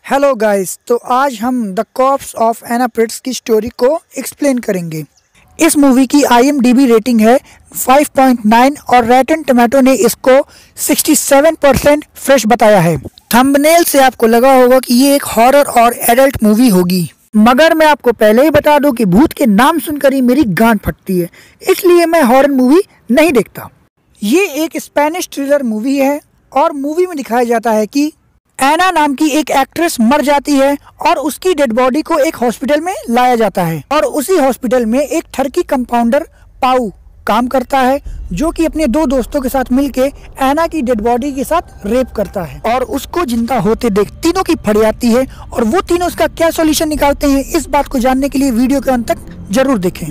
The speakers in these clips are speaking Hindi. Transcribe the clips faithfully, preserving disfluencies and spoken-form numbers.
हेलो गाइस, तो आज हम the corpse of Anna Fritz की स्टोरी को एक्सप्लेन करेंगे। इस मूवी की I M D B rating है फाइव पॉइंट नाइन और रॉटेन टोमेटो ने इसको सिक्सटी सेवन परसेंट फ्रेश बताया है। थंबनेल से आपको लगा होगा कि ये एक हॉरर और एडल्ट मूवी होगी, मगर मैं आपको पहले ही बता दूं कि भूत के नाम सुनकर ही मेरी गांड फटती है, इसलिए मैं हॉरर मूवी नहीं देखता। ये एक स्पेनिश थ्रिलर मूवी है और मूवी में दिखाया जाता है कि एना नाम की एक एक्ट्रेस मर जाती है और उसकी डेड बॉडी को एक हॉस्पिटल में लाया जाता है और उसी हॉस्पिटल में एक ठरकी कंपाउंडर पाउ काम करता है, जो कि अपने दो दोस्तों के साथ मिलके एना की डेड बॉडी के साथ रेप करता है और उसको जिंदा होते देख तीनों की फट जाती है और वो तीनों उसका क्या सॉल्यूशन निकालते हैं, इस बात को जानने के लिए वीडियो के अंत तक जरूर देखें।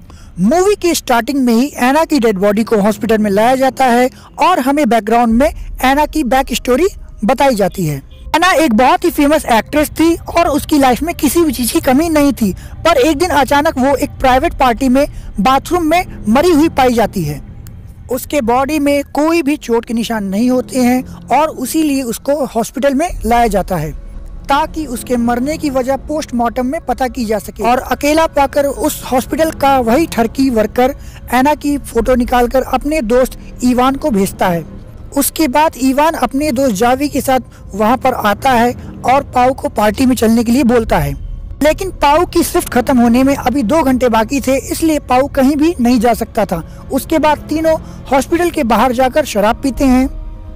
मूवी की स्टार्टिंग में ही एना की डेड बॉडी को हॉस्पिटल में लाया जाता है और हमें बैकग्राउंड में एना की बैक स्टोरी बताई जाती है। एना एक बहुत ही फेमस एक्ट्रेस थी और उसकी लाइफ में किसी भी चीज की कमी नहीं थी, पर एक दिन अचानक वो एक प्राइवेट पार्टी में बाथरूम में मरी हुई पाई जाती है। उसके बॉडी में कोई भी चोट के निशान नहीं होते हैं और इसीलिए उसको हॉस्पिटल में लाया जाता है ताकि उसके मरने की वजह पोस्टमार्टम में पता की जा सके। और अकेला पाकर उस हॉस्पिटल का वही ठरकी वर्कर एना की फोटो निकालकर अपने दोस्त इवान को भेजता है। उसके बाद इवान अपने दोस्त जावी के साथ वहां पर आता है और पाउ को पार्टी में चलने के लिए बोलता है, लेकिन पाउ की शिफ्ट खत्म होने में अभी दो घंटे बाकी थे, इसलिए पाउ कहीं भी नहीं जा सकता था। उसके बाद तीनों हॉस्पिटल के बाहर जाकर शराब पीते हैं।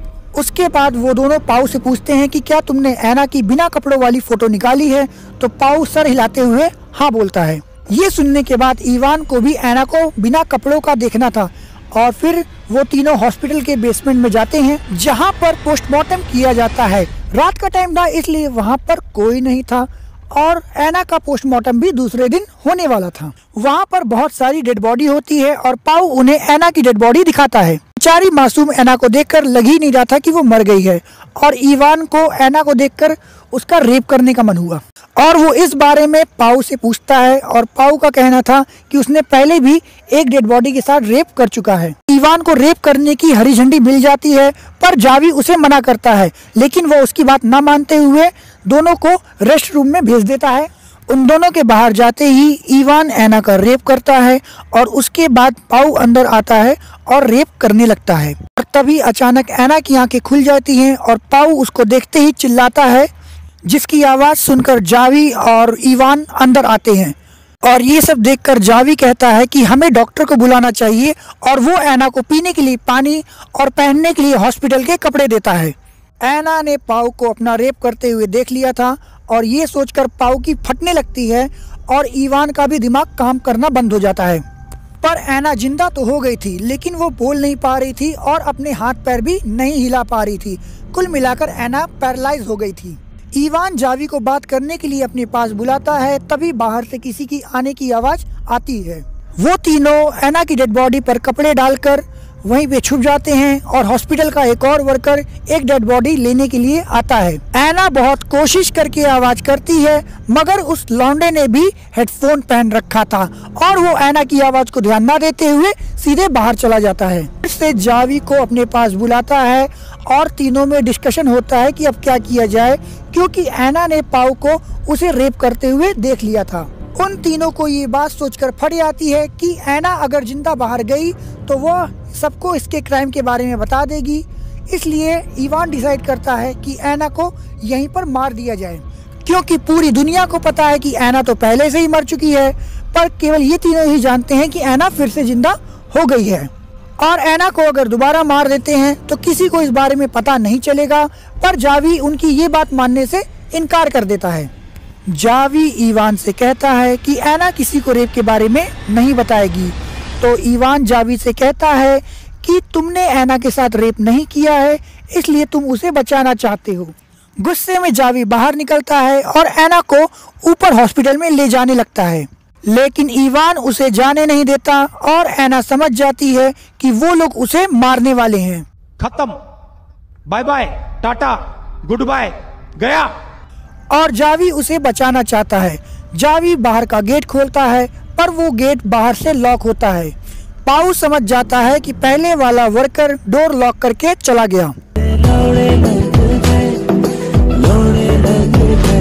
उसके बाद वो दोनों पाउ से पूछते हैं कि क्या तुमने एना की बिना कपड़ों वाली फोटो निकाली है, तो पाउ सर हिलाते हुए हाँ बोलता है। ये सुनने के बाद इवान को भी एना को बिना कपड़ों का देखना था और फिर वो तीनों हॉस्पिटल के बेसमेंट में जाते हैं जहां पर पोस्टमार्टम किया जाता है। रात का टाइम था, इसलिए वहां पर कोई नहीं था और एना का पोस्टमार्टम भी दूसरे दिन होने वाला था। वहां पर बहुत सारी डेड बॉडी होती है और पाउ उन्हें एना की डेड बॉडी दिखाता है। बेचारी मासूम एना को देखकर लग ही नहीं रहा था कि वो मर गई है और इवान को एना को देखकर उसका रेप करने का मन हुआ और वो इस बारे में पाउ से पूछता है और पाउ का कहना था कि उसने पहले भी एक डेड बॉडी के साथ रेप कर चुका है। इवान को रेप करने की हरी झंडी मिल जाती है, पर जावी उसे मना करता है, लेकिन वो उसकी बात न मानते हुए दोनों को रेस्ट रूम में भेज देता है। उन दोनों के बाहर जाते ही इवान एना का रेप करता है और उसके बाद पाउ अंदर आता है और रेप करने लगता है। और तभी अचानक एना की आंखें खुल जाती हैं और पाउ उसको देखते ही चिल्लाता है, जिसकी आवाज सुनकर जावी और इवान अंदर आते हैं और ये सब देखकर जावी कहता है कि हमें डॉक्टर को बुलाना चाहिए और वो एना को पीने के लिए पानी और पहनने के लिए हॉस्पिटल के कपड़े देता है। एना ने पाउ को अपना रेप करते हुए देख लिया था और ये सोचकर पाउ की फटने लगती है और इवान का भी दिमाग काम करना बंद हो जाता है। पर एना जिंदा तो हो गई थी, लेकिन वो बोल नहीं पा रही थी और अपने हाथ पैर भी नहीं हिला पा रही थी। कुल मिलाकर एना पैरालाइज हो गई थी। इवान जावी को बात करने के लिए अपने पास बुलाता है, तभी बाहर से किसी की आने की आवाज आती है। वो तीनों एना की डेड बॉडी पर कपड़े डालकर वहीं पे छुप जाते हैं और हॉस्पिटल का एक और वर्कर एक डेड बॉडी लेने के लिए आता है। एना बहुत कोशिश करके आवाज करती है, मगर उस लौंडे ने भी हेडफोन पहन रखा था और वो एना की आवाज को ध्यान न देते हुए सीधे बाहर चला जाता है। फिर से जावी को अपने पास बुलाता है और तीनों में डिस्कशन होता है कि अब क्या किया जाए, क्योंकि एना ने पाउ को उसे रेप करते हुए देख लिया था। उन तीनों को ये बात सोचकर फट जाती है कि एना अगर जिंदा बाहर गई तो वो सबको इसके क्राइम के बारे में बता देगी, इसलिए इवान डिसाइड करता है कि एना को यहीं पर मार दिया जाए, क्योंकि पूरी दुनिया को पता है कि एना तो पहले से ही मर चुकी है, पर केवल ये तीनों ही जानते हैं कि एना फिर से जिंदा हो गई है। और एना को अगर दोबारा मार देते हैं तो किसी को इस बारे में पता नहीं चलेगा, पर जावी उनकी ये बात मानने से इनकार कर देता है। जावी इवान से कहता है कि एना किसी को रेप के बारे में नहीं बताएगी, तो इवान जावी से कहता है कि तुमने एना के साथ रेप नहीं किया है, इसलिए तुम उसे बचाना चाहते हो। गुस्से में जावी बाहर निकलता है और एना को ऊपर हॉस्पिटल में ले जाने लगता है, लेकिन इवान उसे जाने नहीं देता और एना समझ जाती है कि वो लोग उसे मारने वाले हैं। खत्म, bye bye, tata, good bye, गया। और जावी उसे बचाना चाहता है। जावी बाहर का गेट खोलता है, पर वो गेट बाहर से लॉक होता है। पाउ समझ जाता है कि पहले वाला वर्कर डोर लॉक करके चला गया।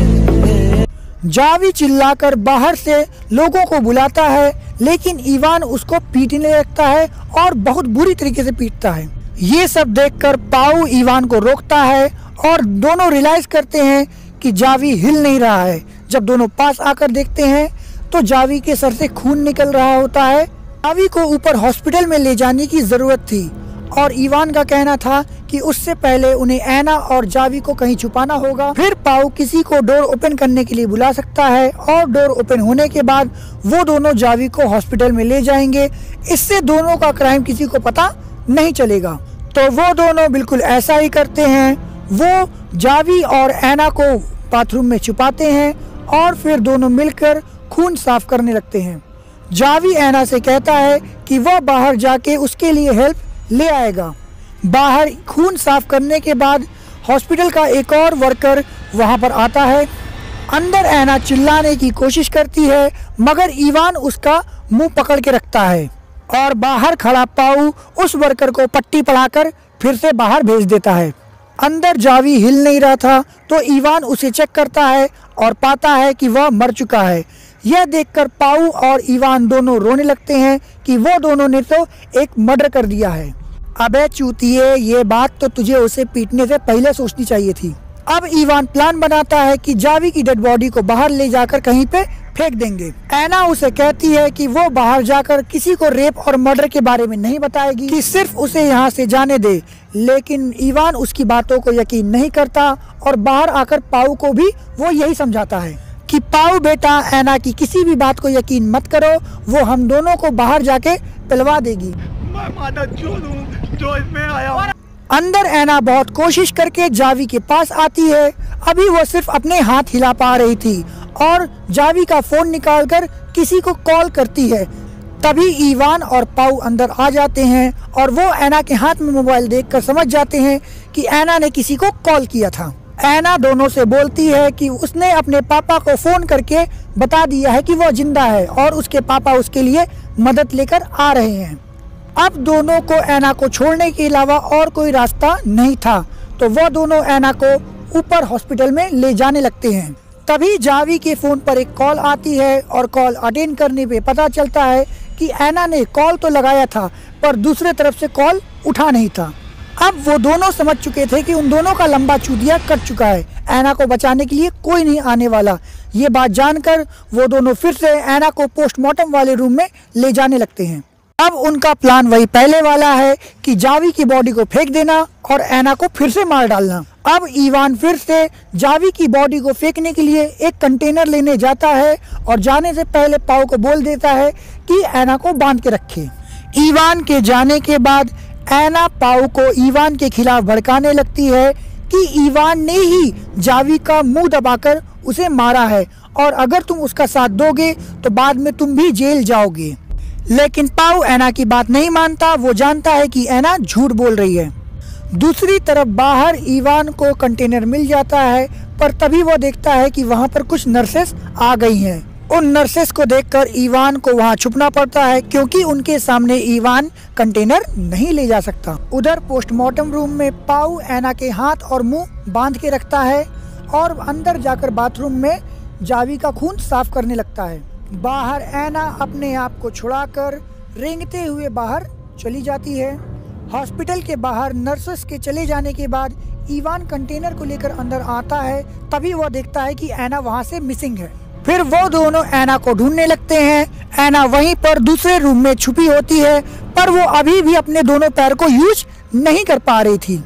जावी चिल्लाकर बाहर से लोगों को बुलाता है, लेकिन इवान उसको पीटने लगता है और बहुत बुरी तरीके से पीटता है। ये सब देखकर पाउ इवान को रोकता है और दोनों रियलाइज करते हैं कि जावी हिल नहीं रहा है। जब दोनों पास आकर देखते हैं तो जावी के सर से खून निकल रहा होता है। जावी को ऊपर हॉस्पिटल में ले जाने की जरूरत थी और इवान का कहना था कि उससे पहले उन्हें ऐना और जावी को कहीं छुपाना होगा। फिर पाउ किसी को डोर ओपन करने के लिए बुला सकता है और डोर ओपन होने के बाद वो दोनों जावी को हॉस्पिटल में ले जाएंगे। इससे दोनों का क्राइम किसी को पता नहीं चलेगा। तो वो दोनों बिल्कुल ऐसा ही करते हैं। वो जावी और ऐना को बाथरूम में छुपाते हैं और फिर दोनों मिलकर खून साफ करने लगते हैं। जावी ऐना से कहता है कि वह बाहर जाके उसके लिए हेल्प ले आएगा। बाहर खून साफ करने के बाद हॉस्पिटल का एक और वर्कर वहां पर आता है। अंदर ऐना चिल्लाने की कोशिश करती है, मगर इवान उसका मुंह पकड़ के रखता है और बाहर खड़ा पाउ उस वर्कर को पट्टी पढ़ाकर फिर से बाहर भेज देता है। अंदर जावी हिल नहीं रहा था तो इवान उसे चेक करता है और पाता है कि वह मर चुका है। यह देखकर पाउ और इवान दोनों रोने लगते हैं कि वो दोनों ने तो एक मर्डर कर दिया है। अबे चूतिए, ये बात तो तुझे उसे पीटने से पहले सोचनी चाहिए थी। अब इवान प्लान बनाता है कि जावी की डेड बॉडी को बाहर ले जाकर कहीं पे फेंक देंगे। ऐना उसे कहती है कि वो बाहर जाकर किसी को रेप और मर्डर के बारे में नहीं बताएगी, कि सिर्फ उसे यहाँ से जाने दे। लेकिन इवान उसकी बातों को यकीन नहीं करता और बाहर आकर पाउ को भी वो यही समझाता है कि पाउ बेटा, ऐना की किसी भी बात को यकीन मत करो, वो हम दोनों को बाहर जाके पिलवा देगी। मैं माता चोद हूं जो इसमें आया। अंदर ऐना बहुत कोशिश करके जावी के पास आती है। अभी वो सिर्फ अपने हाथ हिला पा रही थी और जावी का फोन निकालकर किसी को कॉल करती है। तभी इवान और पाउ अंदर आ जाते हैं और वो ऐना के हाथ में मोबाइल देखकर समझ जाते हैं कि ऐना ने किसी को कॉल किया था। ऐना दोनों से बोलती है कि उसने अपने पापा को फोन करके बता दिया है कि वो जिंदा है और उसके पापा उसके लिए मदद लेकर आ रहे हैं। अब दोनों को ऐना को छोड़ने के अलावा और कोई रास्ता नहीं था, तो वो दोनों ऐना को ऊपर हॉस्पिटल में ले जाने लगते हैं। तभी जावी के फोन पर एक कॉल आती है और कॉल अटेंड करने पे पता चलता है कि ऐना ने कॉल तो लगाया था पर दूसरे तरफ से कॉल उठा नहीं था। अब वो दोनों समझ चुके थे कि उन दोनों का लंबा चूतिया कट चुका है। ऐना को बचाने के लिए कोई नहीं आने वाला। ये बात जानकर वो दोनों फिर से ऐना को पोस्टमार्टम वाले रूम में ले जाने लगते हैं। अब उनका प्लान वही पहले वाला है कि जावी की बॉडी को फेंक देना और ऐना को फिर से मार डालना। अब इवान फिर से जावी की बॉडी को फेंकने के लिए एक कंटेनर लेने जाता है और जाने से पहले पाउ को बोल देता है कि ऐना को बांध के रखे। इवान के जाने के बाद ऐना पाउ को इवान के खिलाफ भड़काने लगती है कि इवान ने ही जावी का मुंह दबाकर उसे मारा है और अगर तुम उसका साथ दोगे तो बाद में तुम भी जेल जाओगे। लेकिन पाउ ऐना की बात नहीं मानता। वो जानता है कि ऐना झूठ बोल रही है। दूसरी तरफ बाहर इवान को कंटेनर मिल जाता है, पर तभी वो देखता है कि वहाँ पर कुछ नर्सेस आ गई हैं। उन नर्सेस को देखकर इवान को वहाँ छुपना पड़ता है क्योंकि उनके सामने इवान कंटेनर नहीं ले जा सकता। उधर पोस्टमार्टम रूम में पाउ ऐना के हाथ और मुंह बांध के रखता है और अंदर जाकर बाथरूम में जावी का खून साफ करने लगता है। बाहर ऐना अपने आप को छुड़ाकर रेंगते हुए बाहर चली जाती है। हॉस्पिटल के बाहर नर्सेस के चले जाने के बाद इवान कंटेनर को लेकर अंदर आता है। तभी वह देखता है कि ऐना वहां से मिसिंग है। फिर वो दोनों ऐना को ढूंढने लगते हैं। ऐना वहीं पर दूसरे रूम में छुपी होती है, पर वो अभी भी अपने दोनों पैर को यूज नहीं कर पा रही थी।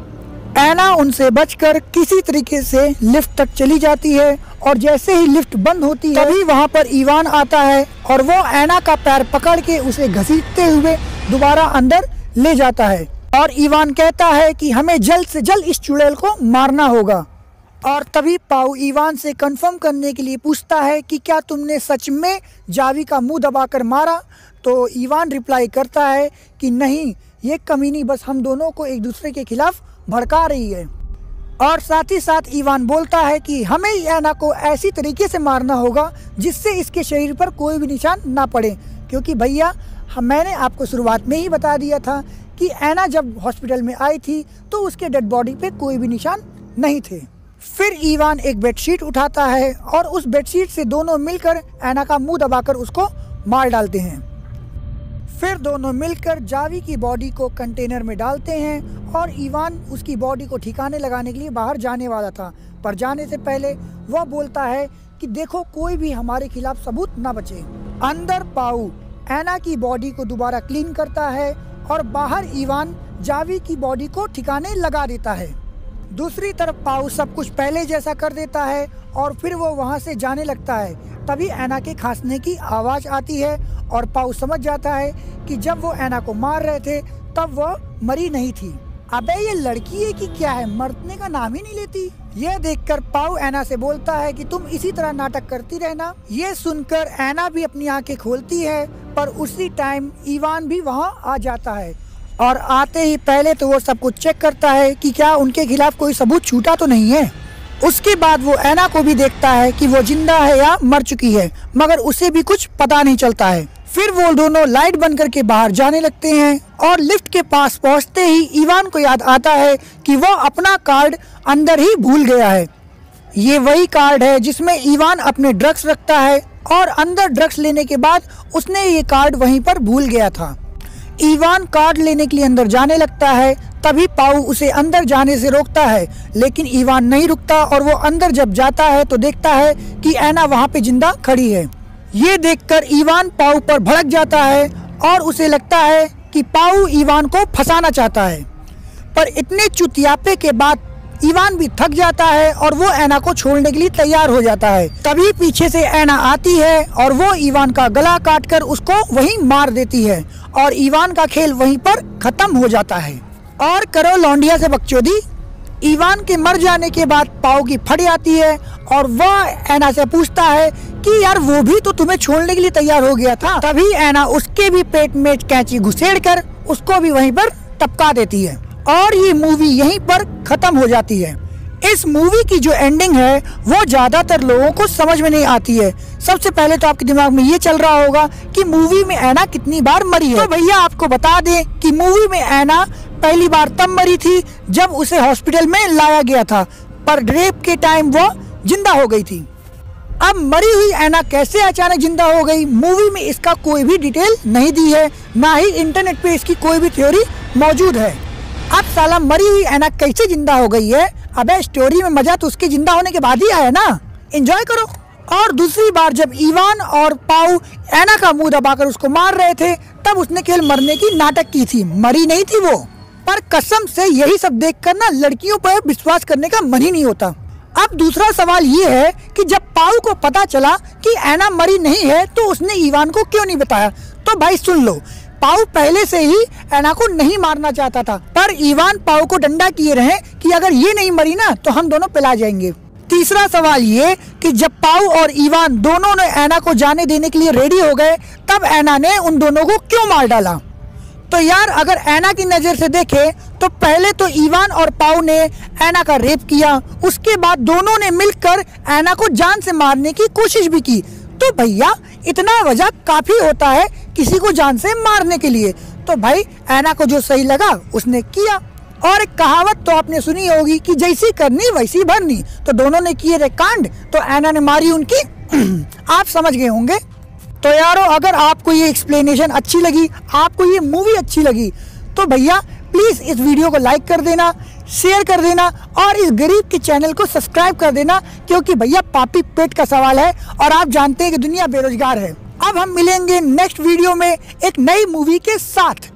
ऐना उनसे बचकर किसी तरीके से लिफ्ट तक चली जाती है और जैसे ही लिफ्ट बंद होती है तभी वहां पर इवान आता है और वो ऐना का पैर पकड़ के उसे घसीटते हुए दोबारा अंदर ले जाता है और इवान कहता है कि हमें जल्द से जल्द इस चुड़ैल को मारना होगा। और तभी पाउ इवान से कंफर्म करने के लिए पूछता है कि क्या तुमने सच में जावी का मुंह दबाकर मारा? तो इवान रिप्लाई करता है कि नहीं, ये कमीनी बस हम दोनों को एक दूसरे के खिलाफ भड़का रही है। और साथ ही साथ इवान बोलता है कि हमें ऐना को ऐसी तरीके से मारना होगा जिससे इसके शरीर पर कोई भी निशान ना पड़े, क्योंकि भैया मैंने आपको शुरुआत में ही बता दिया था कि ऐना जब हॉस्पिटल में आई थी तो उसके डेड बॉडी पे कोई भी निशान नहीं थे। फिर इवान एक बेडशीट उठाता है और उस बेडशीट से दोनों मिलकर ऐना का मुंह दबाकर उसको मार डालते हैं। फिर दोनों मिलकर जावी की बॉडी को कंटेनर में डालते हैं और इवान उसकी बॉडी को ठिकाने लगाने के लिए बाहर जाने वाला था, पर जाने से पहले वह बोलता है कि देखो कोई भी हमारे खिलाफ सबूत ना बचे। अंदर पाउ ऐना की बॉडी को दोबारा क्लीन करता है और बाहर इवान जावी की बॉडी को ठिकाने लगा देता है। दूसरी तरफ पाउ सब कुछ पहले जैसा कर देता है और फिर वो वहाँ से जाने लगता है। तभी ऐना के खांसने की आवाज़ आती है और पाउ समझ जाता है कि जब वो ऐना को मार रहे थे तब वह मरी नहीं थी। अबे ये लड़की है कि क्या है, मरने का नाम ही नहीं लेती। यह देखकर पाउ ऐना से बोलता है कि तुम इसी तरह नाटक करती रहना। ये सुनकर ऐना भी अपनी आंखें खोलती है, पर उसी टाइम इवान भी वहाँ आ जाता है और आते ही पहले तो वो सब कुछ चेक करता है कि क्या उनके खिलाफ कोई सबूत छूटा तो नहीं है। उसके बाद वो ऐना को भी देखता है कि वो जिंदा है या मर चुकी है, मगर उसे भी कुछ पता नहीं चलता है। फिर वो दोनों लाइट बंद करके बाहर जाने लगते हैं और लिफ्ट के पास पहुंचते ही इवान को याद आता है कि वो अपना कार्ड अंदर ही भूल गया है। ये वही कार्ड है जिसमें इवान अपने ड्रग्स रखता है और अंदर ड्रग्स लेने के बाद उसने ये कार्ड वहीं पर भूल गया था। इवान कार्ड लेने के लिए अंदर जाने लगता है, तभी पाउ उसे अंदर जाने से रोकता है, लेकिन इवान नहीं रुकता और वो अंदर जब जाता है तो देखता है कि ऐना वहाँ पे जिंदा खड़ी है। ये देखकर इवान पाउ पर भड़क जाता है और उसे लगता है कि पाउ इवान को फंसाना चाहता है, पर इतने चुतियापे के बाद इवान भी थक जाता है और वो ऐना को छोड़ने के लिए तैयार हो जाता है। तभी पीछे से ऐना आती है और वो इवान का गला काटकर उसको वहीं मार देती है और इवान का खेल वहीं पर खत्म हो जाता है। और करो लौंडिया से बकचोदी। इवान के मर जाने के बाद पाउ की फट आती है और वह ऐना से पूछता है कि यार वो भी तो तुम्हें छोड़ने के लिए तैयार हो गया था। तभी ऐना उसके भी पेट में कैंची घुसेड़ कर उसको भी वहीं पर टपका देती है और ये मूवी यहीं पर खत्म हो जाती है। इस मूवी की जो एंडिंग है वो ज्यादातर लोगों को समझ में नहीं आती है। सबसे पहले तो आपके दिमाग में ये चल रहा होगा कि मूवी में ऐना कितनी बार मरी है। तो भैया आपको बता दें कि मूवी में ऐना पहली बार तब मरी थी जब उसे हॉस्पिटल में लाया गया था, पर रेप के टाइम वो जिंदा हो गई थी। अब मरी हुई ऐना कैसे अचानक जिंदा हो गई, मूवी में इसका कोई भी डिटेल नहीं दी है, ना ही इंटरनेट पे इसकी कोई भी थ्योरी मौजूद है। अब साला मरी हुई ऐना कैसे जिंदा हो गई है? अबे स्टोरी में मजा तो उसके जिंदा होने के बाद ही आया ना, एंजॉय करो। और दूसरी बार जब इवान और पाउ ऐना का मुंह दबाकर उसको मार रहे थे तब उसने केवल मरने की नाटक की थी, मरी नहीं थी वो। पर कसम से यही सब देखकर ना लड़कियों पर विश्वास करने का मन ही नहीं होता। अब दूसरा सवाल ये है कि जब पाउ को पता चला कि ऐना मरी नहीं है तो उसने इवान को क्यों नहीं बताया? तो भाई सुन लो, पाउ पहले से ही ऐना को नहीं मारना चाहता था, पर इवान पाउ को डंडा किए रहे कि अगर ये नहीं मरी ना तो हम दोनों पिला जाएंगे। तीसरा सवाल ये कि जब पाउ और इवान दोनों ने ऐना को जाने देने के लिए रेडी हो गए तब ऐना ने उन दोनों को क्यों मार डाला? तो यार अगर ऐना की नज़र से देखे तो पहले तो इवान और पाउ ने ऐना का रेप किया, उसके बाद दोनों ने मिलकर ऐना को जान से मारने की कोशिश भी की। तो भैया इतना वजह काफी होता है किसी को जान से मारने के लिए। तो भाई ऐना को जो सही लगा उसने किया। और एक कहावत तो आपने सुनी होगी कि जैसी करनी वैसी भरनी, तो दोनों ने किए रे कांड तो ऐना ने मारी उनकी आप समझ गए होंगे। तो यारो अगर आपको ये एक्सप्लेनेशन अच्छी लगी, आपको ये मूवी अच्छी लगी, तो भैया प्लीज इस वीडियो को लाइक कर देना, शेयर कर देना और इस गरीब के चैनल को सब्सक्राइब कर देना, क्योंकि भैया पापी पेट का सवाल है और आप जानते हैं कि दुनिया बेरोजगार है। अब हम मिलेंगे नेक्स्ट वीडियो में एक नई मूवी के साथ।